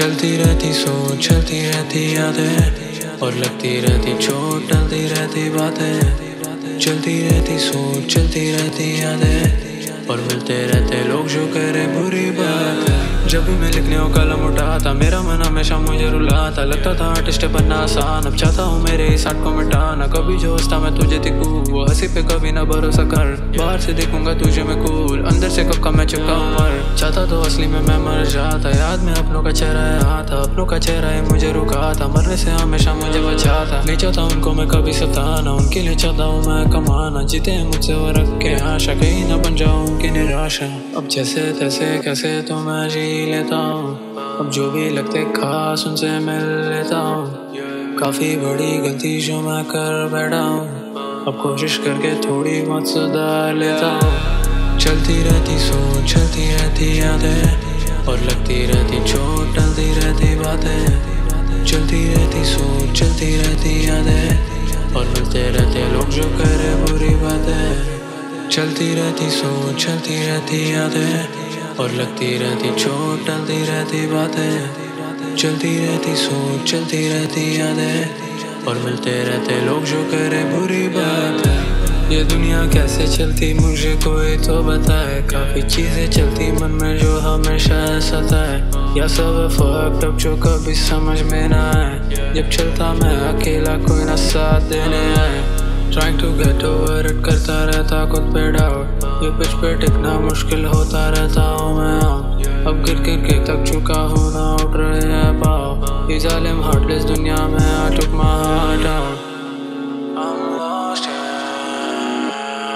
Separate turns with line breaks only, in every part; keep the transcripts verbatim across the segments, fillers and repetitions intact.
चलती रहती सोच, चलती रहती यादें और लगती रहती चोट, टलती रहती बातें। चलती रहती सोच, चलती रहती यादें और मिलते रहते लोग जो करे बुरी बात है। जब भी मैं लिखने को कलम उठाता मेरा मन हमेशा मुझे रुलाता। लगता था आर्टिस्ट बनना आसान, अब चाहता हूँ मेरे इस आर्ट को मिटाना। कभी जो हंसता मैं तुझे दिखूं, वो हंसी पे कभी ना भरोसा कर। बाहर से देखूंगा तुझे मैं कूल, अंदर से कब का मैं चुका हूँ मर। चाहता तो असली में मैं मर जाता, याद में अपनों का चेहरा आता। अपनों का चेहरा है मुझे रुकाता, मरने से हमेशा मुझे बचाता। नहीं चाहता उनको मैं कभी सताना, उनके लिए चाहता हूँ मैं कमाना। जीते हैं मुझसे वो रख के आशा, कहीं ना बन जाऊँ उनकी निराशा। अब जैसे तैसे कैसे तो मैं जी लेता हूँ, अब जो भी लगते खास उनसे मिल लेता हूँ। काफी बड़ी गलती जो मैं कर बैठा हूँ, अब कोशिश करके थोड़ी बहुत सुधार लेता हूँ। चलती रहती सोच, चलती रहती यादें और लगती रहती चोट, टलती रहती बातें। चलती रहती सोच, चलती रहती यादें और मिलते रहते लोग जो करे बुरी बातें। चलती रहती सोच, चलती रहती यादें और लगती रहती चोट, टलती रहती बातें। चलती रहती सोच, चलती रहती यादें और मिलते रहते लोग जो करे बुरी बातें। ये दुनिया कैसे चलती मुझे कोई तो बताए, काफी चीजें चलती मन में जो हमेशा सताए। या सब फर्क अब जो कभी समझ में ना आए, जब चलता मैं अकेला कोई ना साथ देने आए। Trying to get over it करता रहता खुद पे डाउट, ये पिच पे टिकना मुश्किल होता रहता हूँ मैं आउट। अब गिर गिर के थक चुका हूँ ना उठ रहे हैं पाँव, ये जालिम हार्टलेस दुनिया में I took my heart out. I'm lost yeah.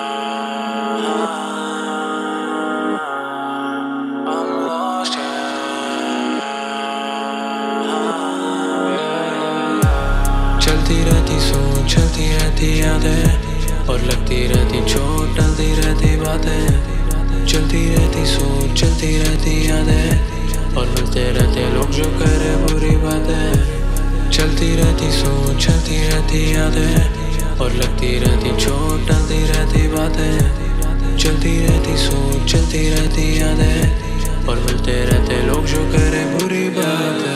I'm lost yeah. चलती रहती सोच, चलती रहती यादें और लगती रहती चोट, टलती रहती बातें। चलती रहती सोच, चलती रहती यादें और मिलते रहते लोग जो करे बुरी बातें। चलती रहती सोच, चलती रहती यादें और लगती रहती चोट, टलती रहती बातें। चलती रहती सोच, चलती रहती यादें और मिलते रहते लोग जो करे बुरी बातें।